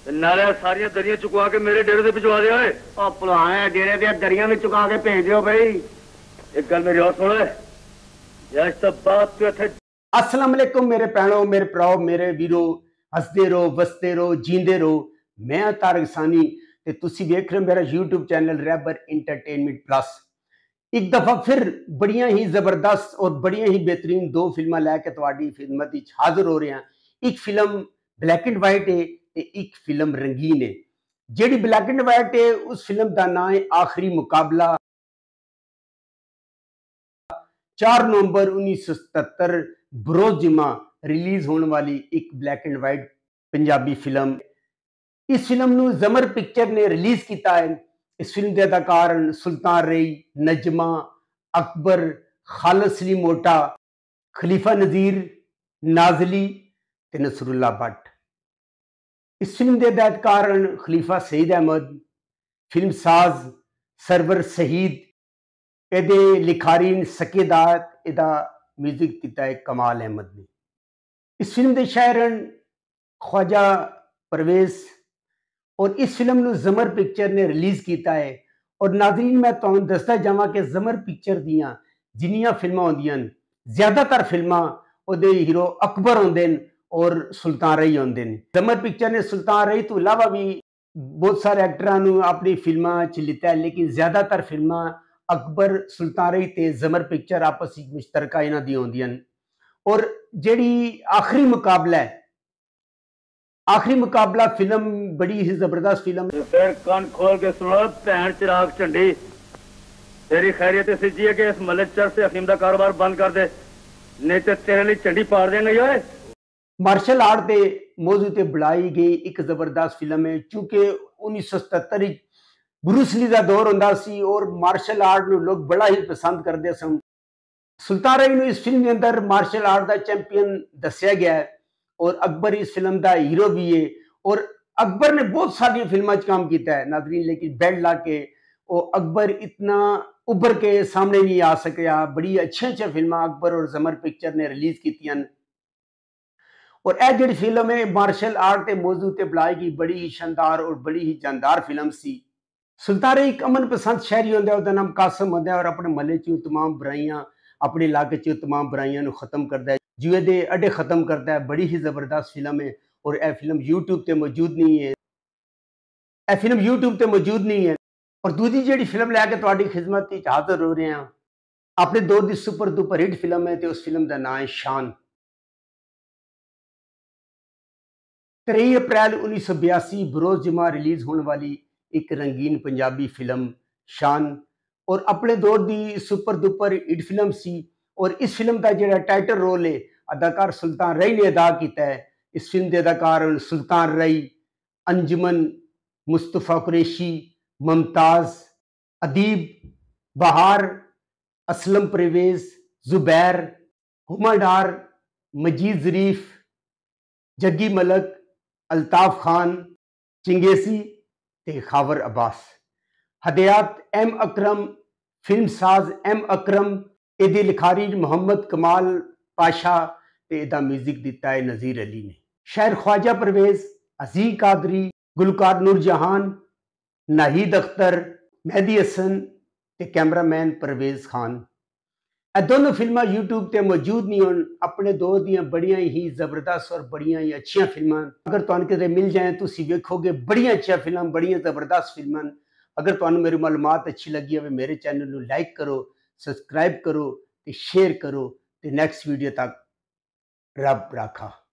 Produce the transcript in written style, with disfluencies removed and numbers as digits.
नाले सारियां दरियां चुकवा के मेरे डेरे से भिजवा दे। ओए भलवाने डेरे दियां दरियां भी चुका के भेज दियो भाई। एक गल मेरी और सुन ले, यह सब बात तू इत्थे। अस्सलाम वालेकुम मेरे भैनों, मेरे भराओ, मेरे वीरो, हसदे रहो, वसदे रहो, जींदे रहो। मैं तारक सानी ते तुसी वेख रहे हो मेरा यूट्यूब चैनल रैबर इंटरटेनमेंट प्लस। एक दफा फिर बड़ियां ही जबरदस्त और बड़ियां ही बेहतरीन दो फिल्मां लैके तुहाडी खिदमत विच हाजिर हो रहे हैं। एक फिल्म ब्लैक एंड वाइट है ते एक फिल्म रंगीन है। जेड़ी ब्लैक एंड वाइट है उस फिल्म का नाम है आखिरी मुकाबला। 4 नवंबर 1977 बरोज जुमा रिलीज होने वाली एक black and white Punjabi film. इस फिल्म ਨੂੰ ਜ਼ਮਰ पिक्चर ने रिलीज किया है। इस फिल्म के अदाकार सुल्तान रई, नजमा, अकबर, खालिद सलीम मोटा, खलीफा नजीर, नाजली ते नसरुल्ला भट्ट। इस फिल्म के अदाकार खलीफा सईद अहमद, फिल्म साज सरवर शहीद, एदे लिखारीन सकेदात, एदा म्यूजिक किया है कमाल अहमद ने। इस फिल्म के शायर ख्वाजा परवेज और इस फिल्म ਨੂੰ ਜ਼ਮਰ पिक्चर ने रिलीज किया है। और नाज़रीन मैं तुहानू दसदा जावां कि ਜ਼ਮਰ पिक्चर दियां जिन्नियां फिल्मां होंदियां ज्यादातर फिल्मां ओदे हीरो अकबर होंदे न और सुल्तान रई होंदे न। ਜ਼ਮਰ पिक्चर ने सुल्तान रई तो इलावा भी बहुत सारे एक्टरां नू अपनी फिल्मां च लिता है, लेकिन ज्यादातर फिल्मां अकबर, सुल्तान रई ते ਜ਼ਮਰ पिक्चर आपस में मुश्तरका इन्हां दी होंदियां न। और जेड़ी आखिरी मुकाबला है, आखिरी मुकाबला फिल्म बड़ी ही जबरदस्त फिल्म। फिर कान खोल के सुनो भैन चिराग झंडी, तेरी खैरियत सिजी है कि इस मलिक चर से अफीम का कारोबार बंद कर दे, नहीं तो तेरे लिए झंडी पाड़ देंगे। ओए मार्शल आर्ट के मौजू ते बनाई गई एक जबरदस्त फिल्म है। चूंकि 1977 ब्रूस ली का दौर होंदा सी और मार्शल आर्ट नू लोग बड़ा ही पसंद करते सन। सुल्तान रई नू इस फिल्म के अंदर मार्शल आर्ट का चैंपियन दसिया गया है और अकबर इस फिल्म का हीरो भी है। और अकबर ने बहुत सारी फिल्मों काम किया है नाजरीन, लेकिन बेड ला के वो अकबर इतना उभर के सामने नहीं आ सकिया। बड़ी अच्छी फिल्मां अकबर और ਜ਼ਮਰ पिक्चर ने रिलीज की। और यह जी फिल्म है मार्शल आर्ट के मौजू से बनाई गई बड़ी ही शानदार और बड़ी ही जानदार फिल्म सी। सुल्तान रई एक अमन पसंद शहरी होंदा है, उसका नाम कासम होंदा है और अपने महल्ले च तमाम बुराइयां, अपने इलाके च तमाम बुराइयां नू खत्म करता है, जुए दे अड्डे खत्म करता है। बड़ी ही जबरदस्त फिल्म है और यह फिल्म यूट्यूब पे मौजूद नहीं है। यह फिल्म यूट्यूब पे मौजूद नहीं है। और दूसरी जी फिल्म लैके तुहाडी खिदमत विच हाजिर हो रहे हैं, अपने दौर की सुपर डुपर हिट फिल्म है तो उस फिल्म का नाम है शान। 23 अप्रैल 1982 बरोज जुमा रिलीज होने वाली एक रंगीन पंजाबी फिल्म शान और अपने दौर की सुपर डुपर हिट फिल्म सी। और इस फिल्म का जो टाइटल रोल है अदाकार सुल्तान रई ने अदा किया है। इस फिल्म के अदाकार सुल्तान रई, अंजुमन, मुस्तफा कुरैशी, मुमताज, अदीब, बहार, असलम परवेज, जुबैर, हुमा डार, मजीद ज़रीफ, जग्गी मलक, अल्ताफ खान, चिंगेसी ते खावर अब्बास। हदयात एम अकरम, फिल्म साज एम अकरम, एदी लिखारी मोहम्मद कमाल पाशा ते एदा म्यूजिक दिता है नजीर अली ने। शायर ख्वाजा परवेज, अजीज कादरी, गुलकार नूरजहान, नाहिद अख्तर, मेहदी हसन ते कैमरामैन परवेज खान। यह दोनों फिल्मां यूट्यूब ते मौजूद नहीं होन। अपने दौर दियां बड़ियां ही जबरदस्त और बड़ियां ही अच्छियां फिल्मां अगर तुहानू किते मिल जाए तो वेखोगे बड़ियां अच्छियां फिल्म, बड़ियां जबरदस्त फिल्मां। अगर तुहानू मेरी मालूमात अच्छी लगी हो मेरे चैनल को लाइक करो, सब्सक्राइब करो, शेयर करो। नेक्स्ट वीडियो तक रब राखा।